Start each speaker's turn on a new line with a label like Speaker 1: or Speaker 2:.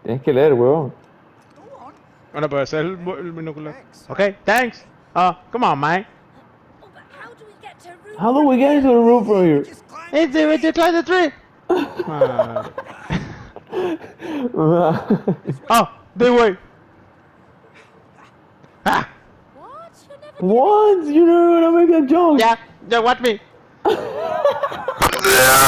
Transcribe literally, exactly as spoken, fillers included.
Speaker 1: Tienes que leer, huevón.
Speaker 2: Bueno, pues es el, el binóculo. Okay, thanks. Uh, come on, man.
Speaker 3: Oh, but how do we get to Rupert?
Speaker 1: How do we get into the roof from here?
Speaker 2: It's the way to climb the tree. Uh, oh, this way. Ah,
Speaker 3: What? You're never gonna
Speaker 1: What? You're never gonna make a jump.
Speaker 2: yeah, yeah, watch me.